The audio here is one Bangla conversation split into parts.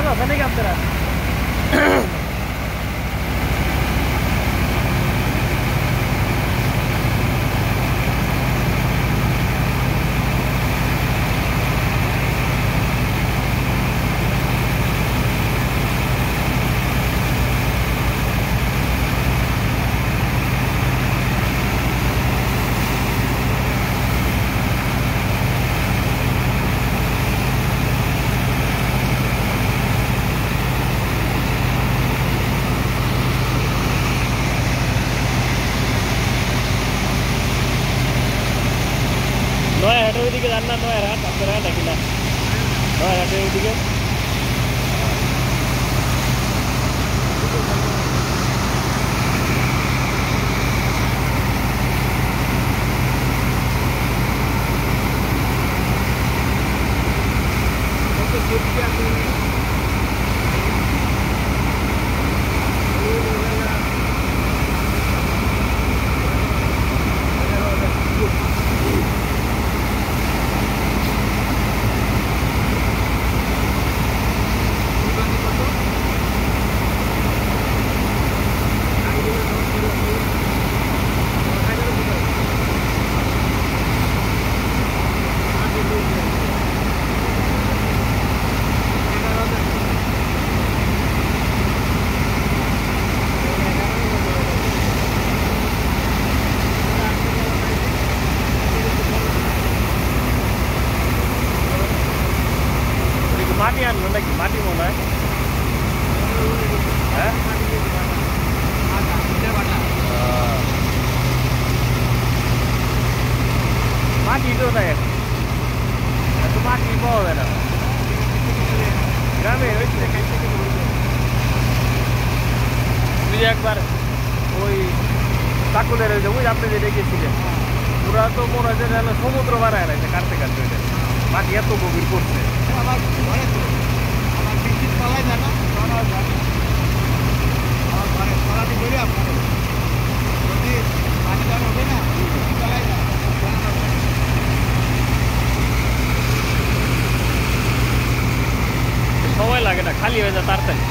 আছে নাকি আপনারা? নয় হাটের ওইদিকে যান না? নয় হাট আপনারা নাকি না? নয় হাটের ওইদিকে মাটি আনলো নাকি? মাটি মনে হয়। হ্যাঁ মাটি তো নাই, এত মাটি পাওয়া যায় না গ্রামে। তুই একবার ওই চাকুলের ওই আপনি যে রেখেছিলেন, ওরা তো মনে হয় যে সমুদ্র বানায় না কাটতে কাটতে মাটি এত গভীর করছে। সময় লাগে না, খালি হয়ে যায় তাড়াতাড়ি।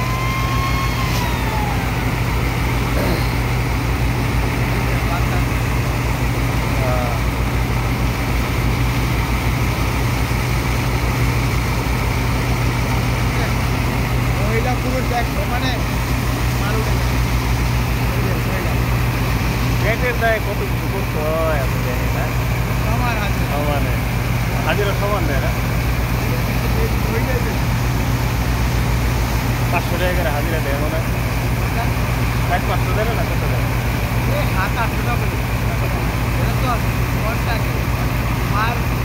গেটের দায় কত কিছু করতে হয় আপনি জানেন না? সমানে হাজিরা সমান দেয় না? 500 টাকা করে হাজিরা দেয় মনে হয়। 500 দেবে না? কত দেবে? 700 টাকা।